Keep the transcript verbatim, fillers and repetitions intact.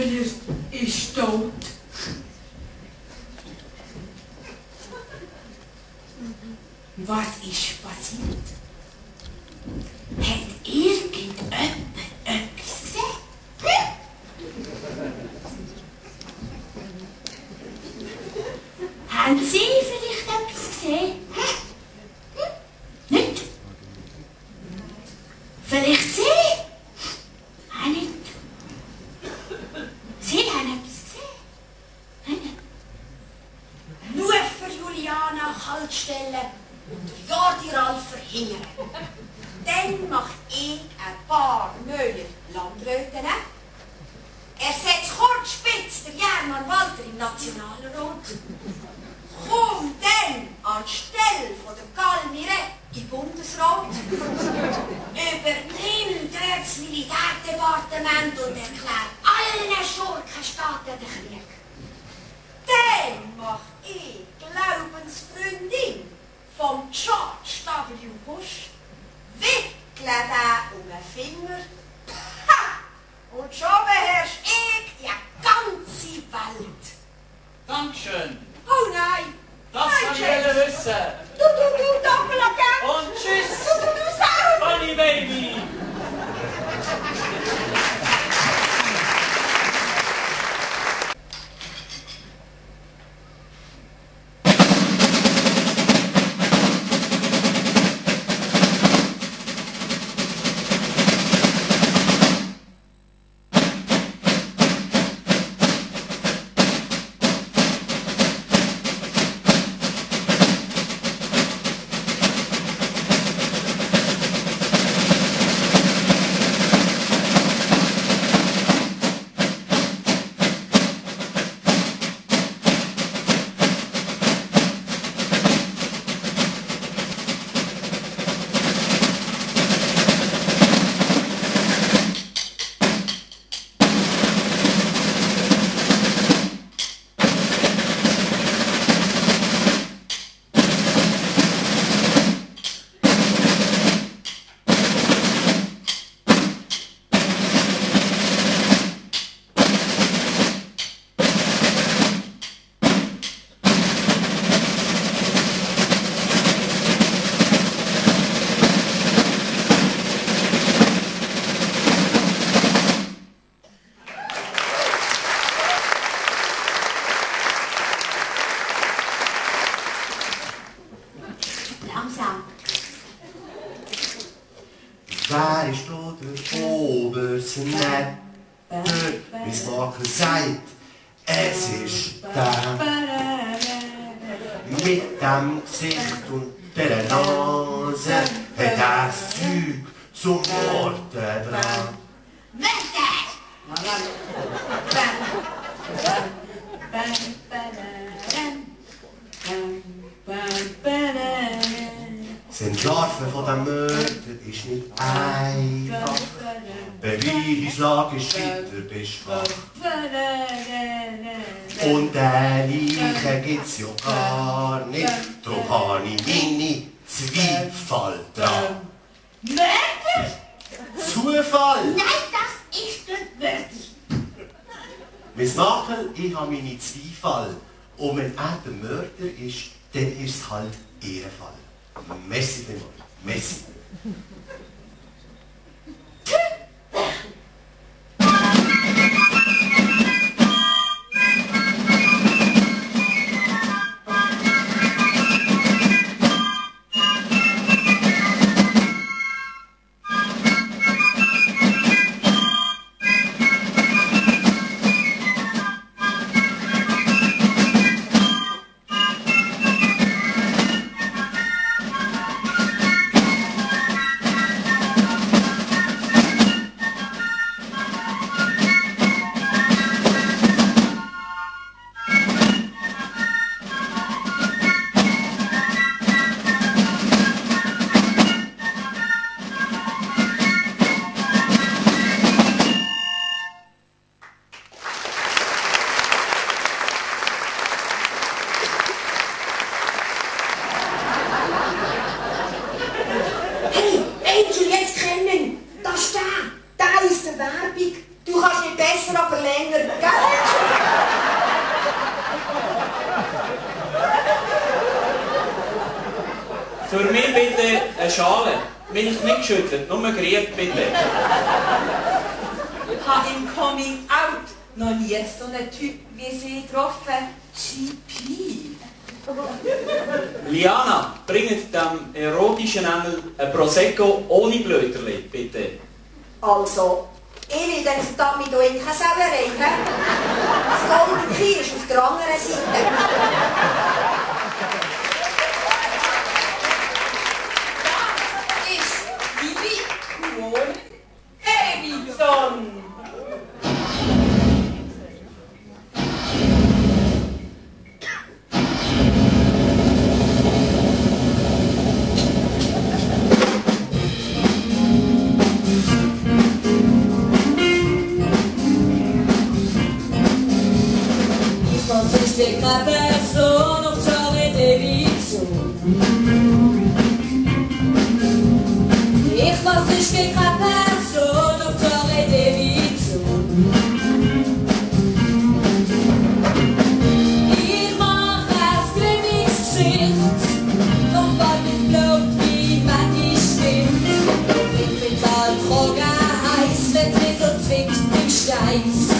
aber er ist tot. Was ist passiert? Hat irgendjemand etwas gesehen? Haben Sie vielleicht etwas gesehen? Nicht? Vielleicht Sie? Auch nicht. Sie haben etwas gesehen? Nur für Juliana kalt stellen und Jordi Ralf verhindern. Dann macht ich ein paar Möller Landröten. Er setzt kurzspitz der German Walter im Nationalen Rat. Kommt dann anstelle von der Galmire im Bundesrat. Übernimmt er das Militärdepartement und erklärt allen Schurkenstaaten den Krieg. Dann macht ich Glaubensfreundin vom George W. Bush, wickle den um den Finger, ha! Und schon beherrscht ich die ganze Welt. Dankeschön. Oh nein! Das nein, kann ich James. wollen wissen. Du, du, du, Doppelagent! Und tschüss! Du, du, du, Sau! Bunny Baby! Wer ist da der oberste Netter? Wie es Marker sagt, es ist der. Mit dem Gesicht und der Nase hat er das Zeug zum Morden dran. Sind Larven von dem Mörder ist nicht einfach. Beweislage ist weiter beschwacht. Und der Leiche gibt's ja gar nicht. Darum habe ich meine Zweifel dran. Mörder? Zufall! Nein, das ist nicht würdig. Miss Markel, ich habe meine Zweifel. Und wenn er der Mörder ist, dann ist es halt ihr Fall. Merci vielmals. Merci. lustig. Du kannst nicht besser, aber länger, gell? Für mich bitte eine Schale. Milch nicht geschüttelt, nur gerührt bitte. Ich habe im Coming Out noch nie so einen Typ wie Sie getroffen. G P. Liana, bringt dem erotischen Engel ein Prosecco ohne Blöterli, bitte. Also, ich will den verdammt hier in keine Sauerei, he? Das Golden Key ist auf der anderen Seite. Das ist die Wohn Edison. J'étais qu'à personne, on t'aurait des vies. Ich weiß, ich bin keine Person, auf der Räbeli zu. Ich mach ein glimmiges Gesicht, doch weil ich glaub, wie man die stimmt. Ich bin halt Drogen heiß, wenn's mir so zwickt im Steiß.